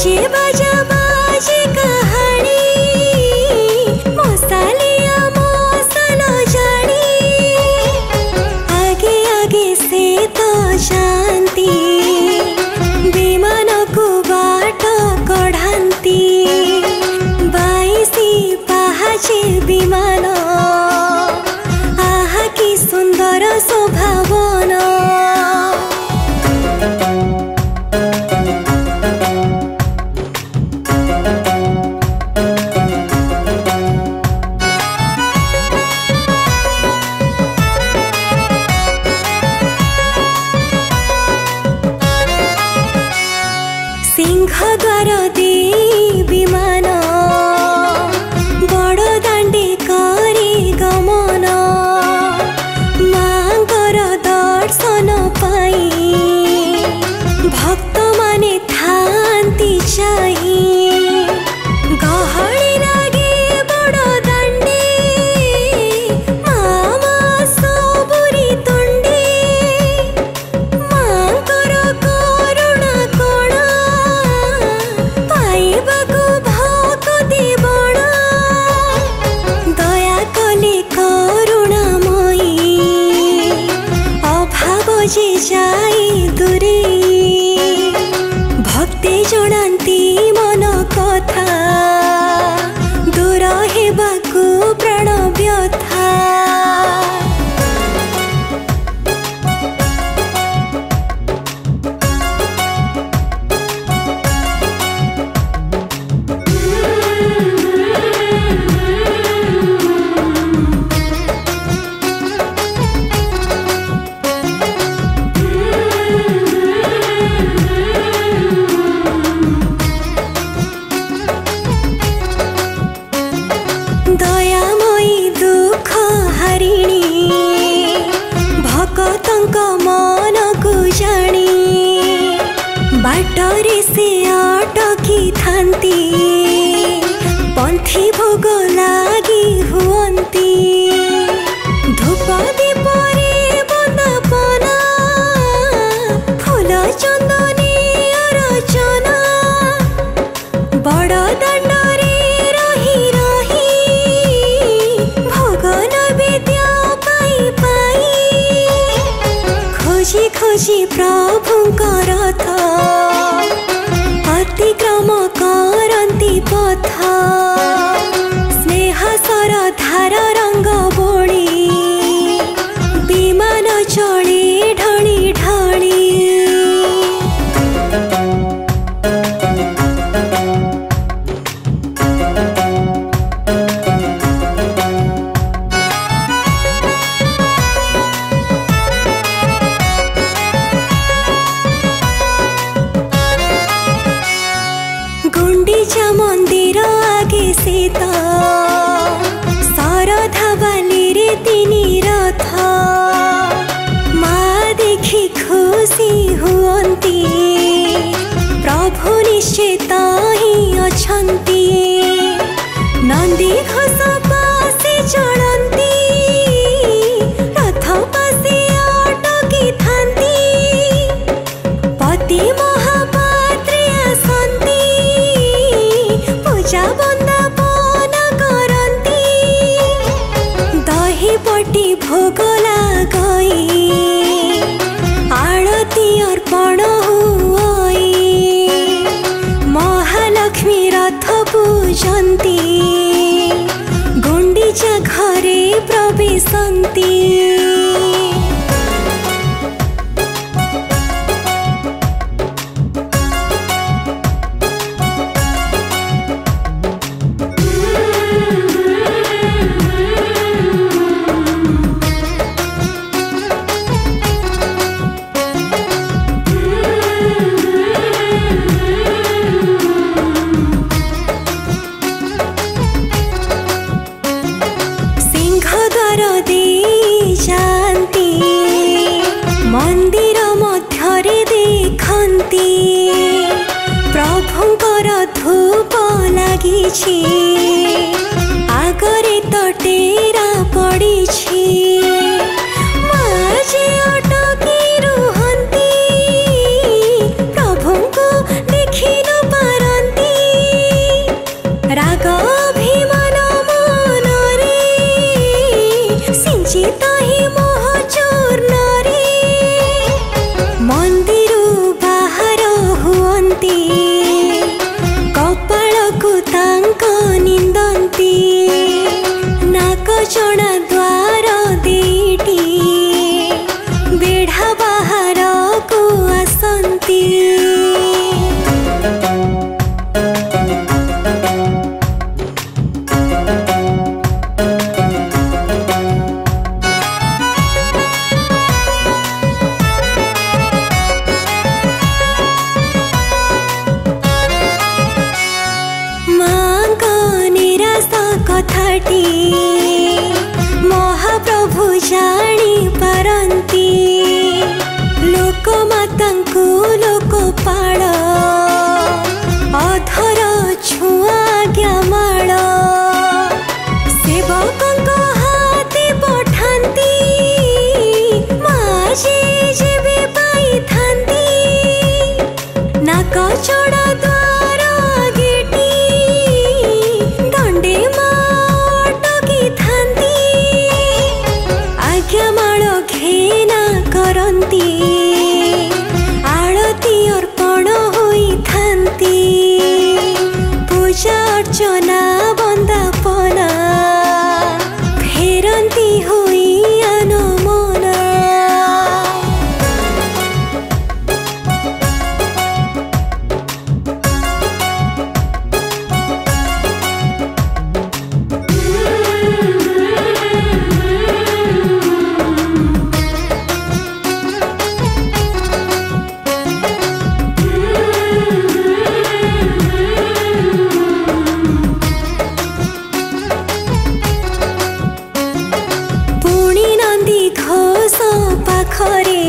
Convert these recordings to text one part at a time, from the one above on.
बाजा बाजे कहानी मसालिया मसाला जानी आगे आगे से तो जानती विमान को बाट कढ़ाती बाईसी पाहाचे विमान आहा की सुंदर शोभावन सिंहद्वार दे विमान बड़ दांडे करे गमन मांकर दर्शन पाई भक्त माने थांती चाही गहली लागे बड़ दांडे मामा सबुरी तुंडे मांकर करुणा कोण पाइबाकु भक्ति बण दया कले करुणामयी अभाव जे जाई दूरे भक्ति जणांती मन कथा दूर हेबाकु प्राण व्यथा दयामयी दुख हारिणी भक्तंक मन को जानी बाटरे से अटकी थांती पंथी भोग लागी हुअंती धूप दीपरे बंदापना फूल चंदनी अर्चना बड़ दांडरे रही रही भगन विद्या पाई पाई खोजी खोजी प्रभुंक रथ अतिक्रम करंती पथ स्नेह सर धार रंग बोली विमान चले ढली ढली गुंडीचा मंदिर आगे सीत सरधा बाली रे तिनी रथ माँ देखी खुशी हुअंती प्रभु निश्चित ही अछंती नंदी घोष पासे चढ़ंती रथ पासे अटकी थांती पति महापात्रे आसंती पूजा बंदापन करंती दही पटी भोग लागई आरती अर्पण हुई महालक्ष्मी रथ पूजंती गुंडीचा घरे प्रवेशंती सिंहद्वार दे जानती मंदिर मध्यरे देखंती प्रभुंकर धूप लागिछि आगरे तटेरा पड़िछि माजे अटकी रुहंती प्रभुंको देखि न पारंती कथाटी महाप्रभु जानी पारंती लोकमातांकु लोकपाल अधर छुआ ज्ञामाल सेवकंक हाथे पठांती माजे जेबे पाई थांती नाक चढ़ा द्वार गेटी दंडे माटकी थांती आज्ञामाल घेना करंती आरती अर्पण होई थांती पूजा अर्चना बंदापना फेरंती होई अनमना पाखरे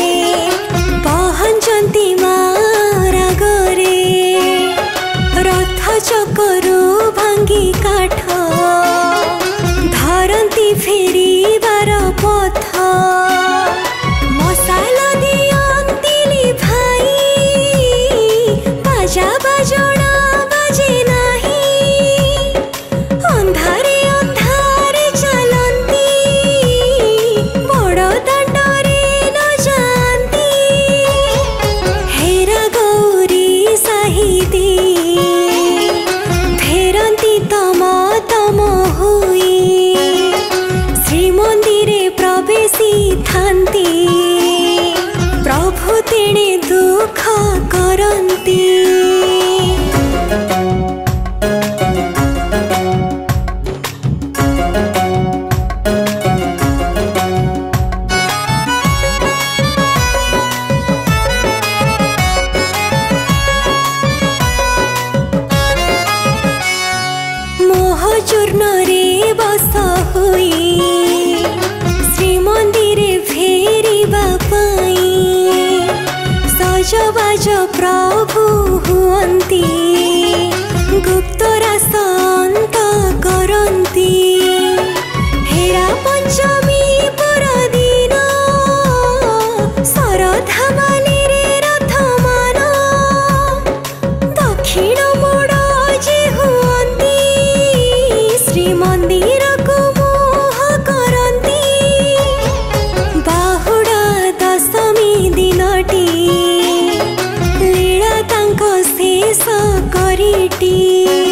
पहंचती मारागरे रथ चकरू भांगी काठ धरती फेरिबार पथ मसाला दियंती भाई बाजा बाजणा बाजे नाही अंधारे अंधारे चलंती बड़ दांडरे न जानती हेरा गौरी साहिदी फेरंती तम तम हुई श्रीमंदिरे प्रवेशी थांती प्रभु तेणे दुख करंती मोहचूर्ण रे बस हुई श्रीमंदिरे फेरिबा पाई सजबाज प्रभु हुअंती गुप्तरास अंत करंती हेरा पंचमी पर दिन सरधा बाली रे रथ मान दक्षिण मोड़ जे हुअंती श्रीमंदिर को मोह करंती बाहुड़ा दशमी दिनटी लीला तांको शेष करिटी।